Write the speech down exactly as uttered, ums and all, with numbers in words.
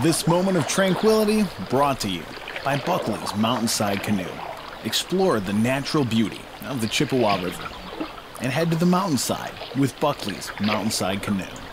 This moment of tranquility brought to you by Buckley's Mountainside Canoe. Explore the natural beauty of the Chippewa River and head to the mountainside with Buckley's Mountainside Canoe.